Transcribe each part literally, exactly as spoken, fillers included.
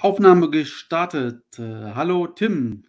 Aufnahme gestartet. Äh, hallo Tim.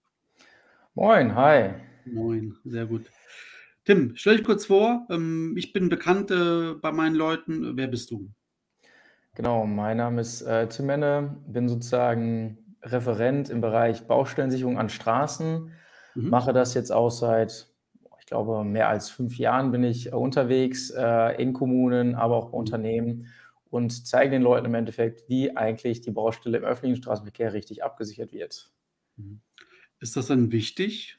Moin, hi. Moin, sehr gut. Tim, stell dich kurz vor. Ähm, ich bin bekannt, äh, bei meinen Leuten. Wer bist du? Genau, mein Name ist, äh, Tim Menne, bin sozusagen Referent im Bereich Baustellensicherung an Straßen, Mhm. mache das jetzt auch seit, boah, ich glaube, mehr als fünf Jahren bin ich äh, unterwegs, äh, in Kommunen, aber auch bei Mhm. Unternehmen und zeige den Leuten im Endeffekt, wie eigentlich die Baustelle im öffentlichen Straßenverkehr richtig abgesichert wird. Mhm. Ist das denn wichtig?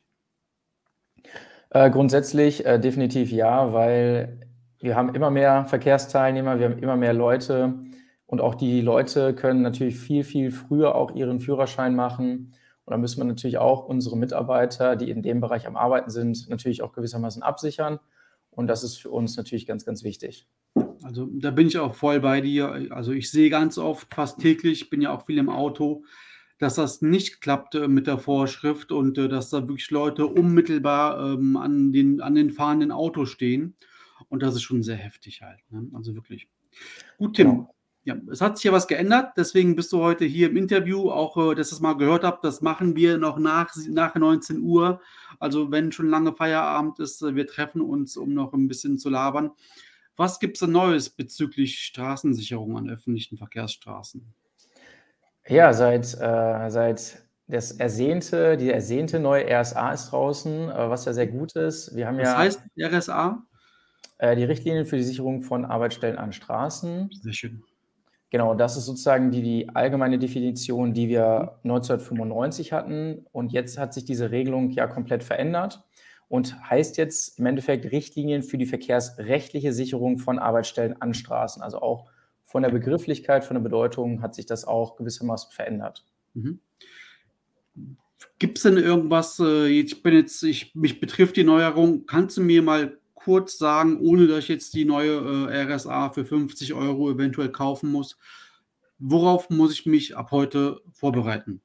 Äh, grundsätzlich, äh, definitiv ja, weil wir haben immer mehr Verkehrsteilnehmer, wir haben immer mehr Leute und auch die Leute können natürlich viel, viel früher auch ihren Führerschein machen. Und da müssen wir natürlich auch unsere Mitarbeiter, die in dem Bereich am Arbeiten sind, natürlich auch gewissermaßen absichern. Und das ist für uns natürlich ganz, ganz wichtig. Also, da bin ich auch voll bei dir. Also, ich sehe ganz oft, fast täglich, bin ja auch viel im Auto, dass das nicht klappt, äh, mit der Vorschrift und, äh, dass da wirklich Leute unmittelbar, ähm, an den an den fahrenden Autos stehen. Und das ist schon sehr heftig halt, ne? Also, wirklich. Gut, Tim. Genau. Ja, es hat sich ja was geändert, deswegen bist du heute hier im Interview. Auch, äh, dass ihr's mal gehört habt, das machen wir noch nach s nach neunzehn Uhr. Also, wenn schon lange Feierabend ist, äh, wir treffen uns, um noch 'n bisschen zu labern. Was gibt's denn Neues bezüglich Straßensicherung an öffentlichen Verkehrsstraßen? Ja, seit äh, seit das ersehnte die ersehnte neue R S A ist draußen, äh, was ja sehr gut ist. Wir haben Was heißt ja R S A? Äh, die Richtlinien für die Sicherung von Arbeitsstellen an Straßen. Sehr schön. Genau, das ist sozusagen die die allgemeine Definition, die Mhm. wir neunzehnhundertfünfundneunzig hatten. Und jetzt hat sich diese Regelung ja komplett verändert und heißt jetzt im Endeffekt Richtlinien für die verkehrsrechtliche Sicherung von Arbeitsstellen an Straßen. Also, auch von der Begrifflichkeit, von der Bedeutung hat sich das auch gewissermaßen verändert. Mhm. Gibt's denn irgendwas, äh, ich bin jetzt ich mich betrifft die Neuerung. Kannst du mir mal kurz sagen, ohne dass ich jetzt die neue, äh, R S A für fünfzig Euro eventuell kaufen muss, worauf muss ich mich ab heute vorbereiten?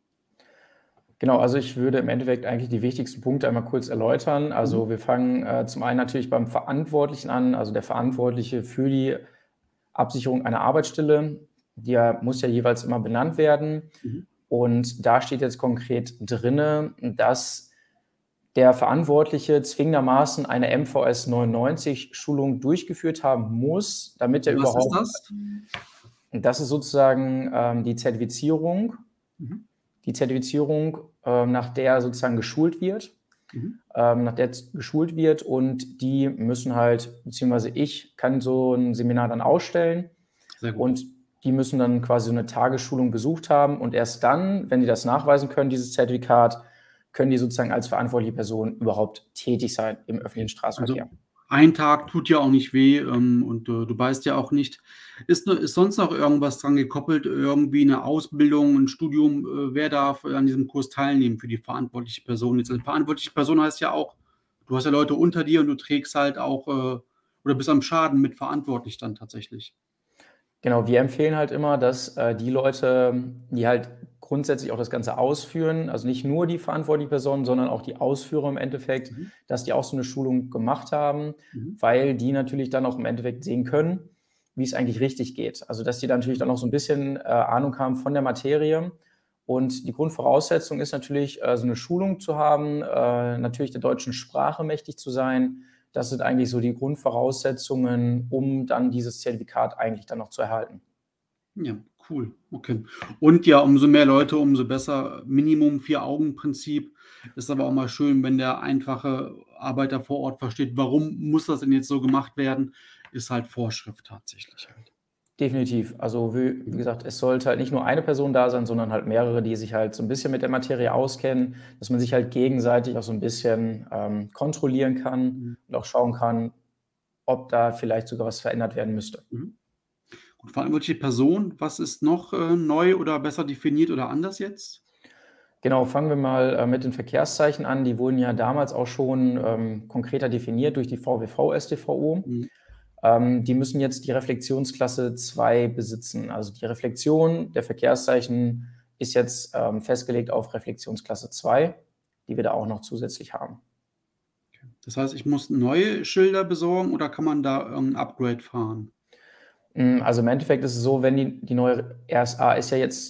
Genau, also ich würde im Endeffekt eigentlich die wichtigsten Punkte einmal kurz erläutern. Mhm. Also, wir fangen, äh, zum einen natürlich beim Verantwortlichen an, also der Verantwortliche für die Absicherung einer Arbeitsstelle. Der muss ja jeweils immer benannt werden. Mhm. Und da steht jetzt konkret drinne, dass der Verantwortliche zwingendermaßen eine M V S neunundneunzig Schulung durchgeführt haben muss, damit er Was ist überhaupt das? das ist sozusagen, ähm, die Zertifizierung Mhm. die Zertifizierung, ähm, nach der sozusagen geschult wird Mhm. ähm, nach der z geschult wird und die müssen halt beziehungsweise ich kann so 'n Seminar dann ausstellen Sehr gut. und die müssen dann quasi so 'ne Tagesschulung besucht haben und erst dann, wenn die das nachweisen können, dieses Zertifikat, können die sozusagen als verantwortliche Person überhaupt tätig sein im öffentlichen Okay. Also, Straßenverkehr. ein Tag tut ja auch nicht weh, ähm, und, äh, du beißt ja auch nicht. Ist no ist sonst noch irgendwas dran gekoppelt, irgendwie 'ne Ausbildung, 'n Studium? Äh, wer darf an diesem Kurs teilnehmen für die verantwortliche Person? Jetzt 'ne verantwortliche Person heißt ja auch, du hast ja Leute unter dir und du trägst halt auch, äh oder bist am Schaden mit verantwortlich dann tatsächlich. Genau, wir empfehlen halt immer, dass, äh, die Leute, die halt grundsätzlich auch das Ganze ausführen, also nicht nur die verantwortliche Person, sondern auch die Ausführer im Endeffekt, Mhm. dass die auch so 'ne Schulung gemacht haben, Mhm. weil die natürlich dann auch im Endeffekt sehen können, wie's eigentlich richtig geht. Also, dass die da natürlich dann Mhm. auch so 'n bisschen, äh, Ahnung haben von der Materie. Und die Grundvoraussetzung ist natürlich, äh, so 'ne Schulung zu haben, äh, natürlich der deutschen Sprache mächtig zu sein. Das sind eigentlich so die Grundvoraussetzungen, um dann dieses Zertifikat eigentlich dann noch zu erhalten. Ja, cool, okay. Und ja, umso mehr Leute, umso besser. Minimum Vier-Augen-Prinzip. Ist aber auch mal schön, wenn der einfache Arbeiter vor Ort versteht, warum muss das denn jetzt so gemacht werden? Ist halt Vorschrift tatsächlich halt. Definitiv. Also, wie wie Mhm. gesagt, es sollte halt nicht nur eine Person da sein, sondern halt mehrere, die sich halt so 'n bisschen mit der Materie auskennen, dass man sich halt gegenseitig auch so 'n bisschen, ähm, kontrollieren kann Mhm. und auch schauen kann, ob da vielleicht sogar was verändert werden müsste. Mhm. Gut, verantwortliche Person, was ist noch, äh, neu oder besser definiert oder anders jetzt? Genau, fangen wir mal, äh, mit den Verkehrszeichen an. Die wurden ja damals auch schon, ähm, konkreter definiert durch die VWV-StVO. Mhm. Ähm, die müssen jetzt die Reflexionsklasse zwei besitzen. Also, die Reflexion der Verkehrszeichen ist jetzt, ähm, festgelegt auf Reflexionsklasse zwei, die wir da auch noch zusätzlich haben. Okay. Das heißt, ich muss neue Schilder besorgen oder kann man da irgend 'n Upgrade fahren? Hm, also, im Endeffekt ist es so, wenn die die neue R S A ist ja jetzt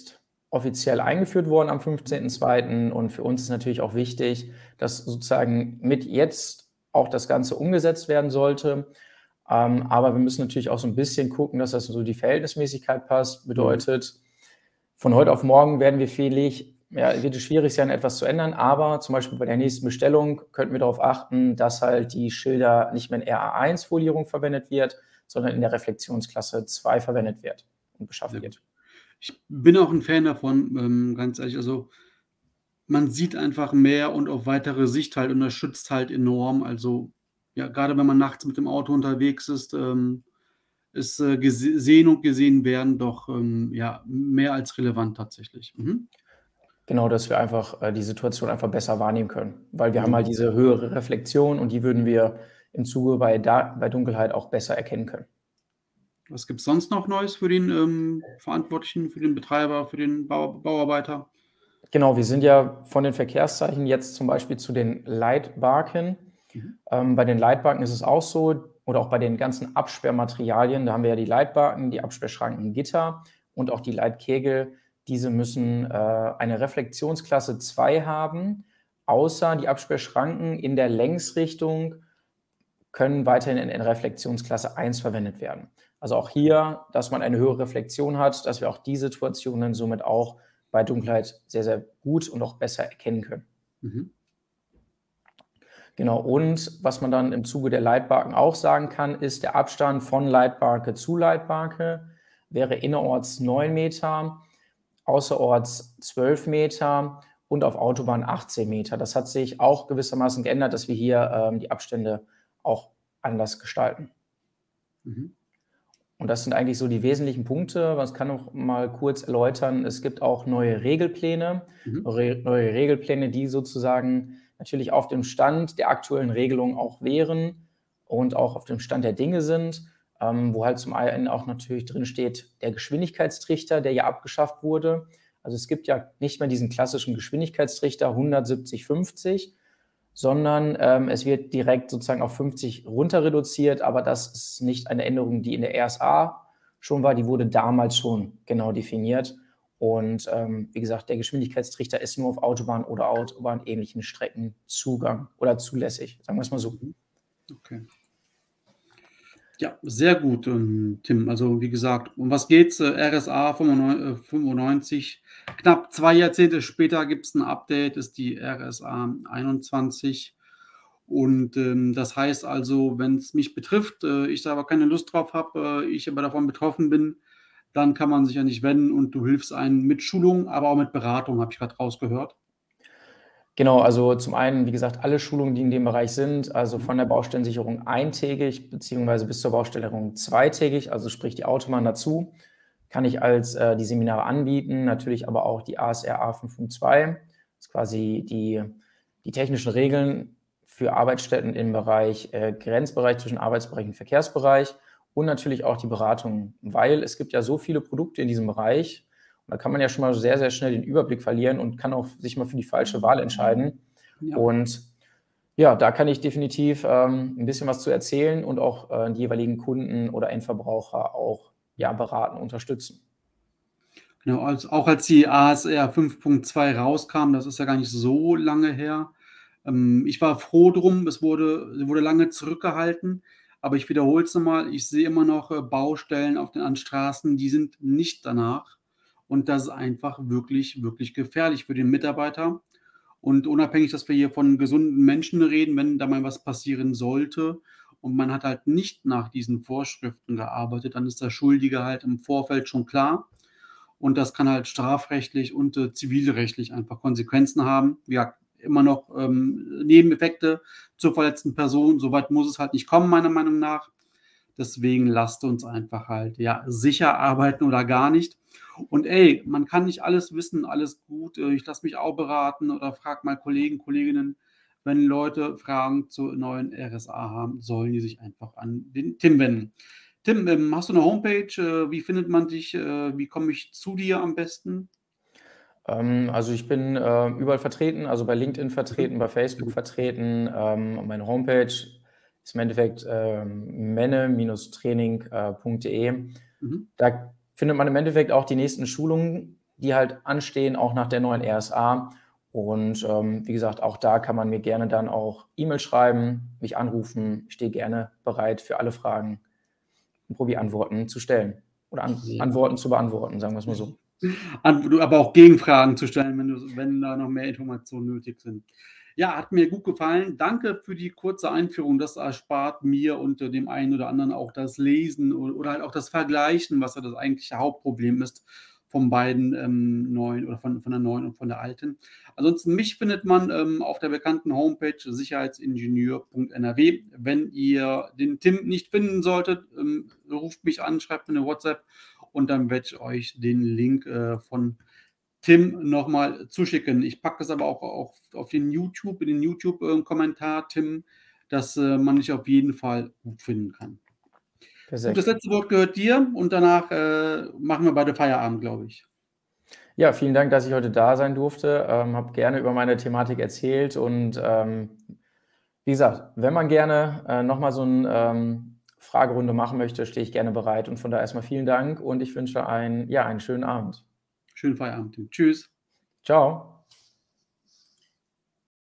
offiziell eingeführt worden am fünfzehnten zweiten und für uns ist natürlich auch wichtig, dass sozusagen mit jetzt auch das Ganze umgesetzt werden sollte. Ähm, aber wir müssen natürlich auch so ein bisschen gucken, dass das so die Verhältnismäßigkeit passt. Bedeutet, von heute auf morgen werden wir fähig, ja, wird es schwierig sein, etwas zu ändern, aber zum Beispiel bei der nächsten Bestellung könnten wir darauf achten, dass halt die Schilder nicht mehr in R A eins Folierung verwendet wird, sondern in der Reflexionsklasse zwei verwendet wird und beschafft Ja. wird. Ich bin auch ein Fan davon, ähm, ganz ehrlich. Also, man sieht einfach mehr und auf weitere Sicht halt und das schützt halt enorm. Also, ja, gerade wenn man nachts mit dem Auto unterwegs ist, ähm, ist, äh, gese sehen und gesehen werden doch, ähm, ja, mehr als relevant tatsächlich. Mhm. Genau, dass wir einfach äh, die Situation einfach besser wahrnehmen können, weil wir haben Genau. halt diese höhere Reflexion und die würden wir im Zuge bei Da bei Dunkelheit auch besser erkennen können. Was gibt's sonst noch Neues für den, ähm, Verantwortlichen, für den Betreiber, für den Bau Bauarbeiter? Genau, wir sind ja von den Verkehrszeichen jetzt zum Beispiel zu den Leitbarken. Mhm. Ähm, bei den Leitbarken ist es auch so oder auch bei den ganzen Absperrmaterialien, da haben wir ja die Leitbarken, die Absperrschranken, Gitter und auch die Leitkegel. Diese müssen äh, eine Reflexionsklasse zwei haben, außer die Absperrschranken in der Längsrichtung können weiterhin in, in Reflexionsklasse eins verwendet werden. Also auch hier, dass man eine höhere Reflexion hat, dass wir auch die Situationen somit auch bei Dunkelheit sehr, sehr gut und auch besser erkennen können. Mhm. Genau, und was man dann im Zuge der Leitbarken auch sagen kann, ist, der Abstand von Leitbarke zu Leitbarke wäre innerorts neun Meter, außerorts zwölf Meter und auf Autobahn achtzehn Meter. Das hat sich auch gewissermaßen geändert, dass wir hier ähm, die Abstände auch anders gestalten. Mhm. Und das sind eigentlich so die wesentlichen Punkte. Was kann noch mal kurz erläutern? Es gibt auch neue Regelpläne, Mhm. neue, neue Regelpläne, die sozusagen natürlich auf dem Stand der aktuellen Regelung auch wären und auch auf dem Stand der Dinge sind, ähm, wo halt zum einen auch natürlich drin steht, der Geschwindigkeitstrichter, der ja abgeschafft wurde. Also es gibt ja nicht mehr diesen klassischen Geschwindigkeitstrichter hundertsiebzig fünfzig, sondern ähm, es wird direkt sozusagen auf fünfzig runter reduziert, aber das ist nicht eine Änderung, die in der R S A schon war, die wurde damals schon genau definiert. Und ähm, wie gesagt, der Geschwindigkeitstrichter ist nur auf Autobahn oder Autobahnähnlichen Strecken Zugang oder zulässig, sagen wir es mal so. Mhm. Okay. Ja, sehr gut, ähm, Tim. Also, wie gesagt, um was geht's? Äh, R S A fünfundneu äh, fünfundneunzig. Knapp zwei Jahrzehnte später gibt's 'n Update, ist die R S A einundzwanzig. Und, ähm, das heißt also, wenn's mich betrifft, äh, ich da aber keine Lust drauf habe, äh, ich aber davon betroffen bin, dann kann man sich an dich wenden und du hilfst einem mit Schulung, aber auch mit Beratung, habe ich grad rausgehört. Genau, also zum einen, wie gesagt, alle Schulungen, die in dem Bereich sind, also Mhm. von der Baustellensicherung eintägig beziehungsweise bis zur Baustellensicherung zweitägig, also sprich die Autobahn dazu, kann ich als äh, die Seminare anbieten, natürlich aber auch die A S R A fünf Punkt zwei, das ist quasi die, die technischen Regeln für Arbeitsstätten im Bereich äh, Grenzbereich zwischen Arbeitsbereich und Verkehrsbereich und natürlich auch die Beratung, weil es gibt ja so viele Produkte in diesem Bereich, da kann man ja schon mal sehr, sehr schnell den Überblick verlieren und kann auch sich mal für die falsche Wahl entscheiden. Ja. Und ja, da kann ich definitiv ähm, ein bisschen was zu erzählen und auch äh, die jeweiligen Kunden oder Endverbraucher auch ja, beraten, unterstützen. Genau, als auch als die A S R fünf Punkt zwei rauskam, das ist ja gar nicht so lange her. Ähm, ich war froh drum, es wurde sie wurde lange zurückgehalten, aber ich wiederhole es noch mal, ich sehe immer noch, äh, Baustellen auf den an Straßen, die sind nicht danach. Und das ist einfach wirklich, wirklich gefährlich für den Mitarbeiter. Und unabhängig, dass wir hier von gesunden Menschen reden, wenn da mal was passieren sollte und man hat halt nicht nach diesen Vorschriften gearbeitet, dann ist der Schuldige halt im Vorfeld schon klar. Und das kann halt strafrechtlich und, äh, zivilrechtlich einfach Konsequenzen haben. Ja, immer noch, ähm, Nebeneffekte zur verletzten Person. So weit muss es halt nicht kommen, meiner Meinung nach. Deswegen lasst uns einfach halt, ja, sicher arbeiten oder gar nicht. Und ey, man kann nicht alles wissen, alles gut. Äh, ich lasse mich auch beraten oder frage mal Kollegen, Kolleginnen. Wenn Leute Fragen zur neuen R S A haben, sollen die sich einfach an den Tim wenden. Tim, ähm, hast du eine Homepage? Äh, wie findet man dich? Äh, wie komme ich zu dir am besten? Ähm, also ich bin äh, überall vertreten, also bei LinkedIn Mhm. vertreten, bei Sehr Facebook gut. vertreten. Ähm, meine Homepage ist im Endeffekt ähm, menne-training.de. Mhm. Da findet man im Endeffekt auch die nächsten Schulungen, die halt anstehen, auch nach der neuen R S A. Und ähm, wie gesagt, auch da kann man mir gerne dann auch E-Mail schreiben, mich anrufen. Ich stehe gerne bereit für alle Fragen und probiere Antworten zu stellen oder an, Ja. Antworten zu beantworten, sagen wir es mal so. An, aber auch Gegenfragen zu stellen, wenn, du, wenn da noch mehr Informationen nötig sind. Ja, hat mir gut gefallen. Danke für die kurze Einführung. Das erspart mir und äh, dem einen oder anderen auch das Lesen oder, oder halt auch das Vergleichen, was ja das eigentliche Hauptproblem ist von beiden ähm, neuen oder von, von der neuen und von der alten. Ansonsten, mich findet man ähm, auf der bekannten Homepage sicherheitsingenieur punkt n r w. Wenn ihr den Tim nicht finden solltet, ähm, ruft mich an, schreibt mir eine WhatsApp und dann werde ich euch den Link äh, von Tim nochmal zuschicken. Ich packe das aber auch, auch auf den YouTube, in den YouTube-Kommentar, Tim, dass äh, man dich auf jeden Fall gut finden kann. Gut, das letzte Wort gehört dir und danach äh, machen wir beide Feierabend, glaube ich. Ja, vielen Dank, dass ich heute da sein durfte. Ähm, habe gerne über meine Thematik erzählt und ähm, wie gesagt, wenn man gerne äh, nochmal so eine ähm, Fragerunde machen möchte, stehe ich gerne bereit. Und von daher erstmal vielen Dank und ich wünsche ein, ja, einen schönen Abend. Schönen Feierabend, Tim. Tschüss. Ciao.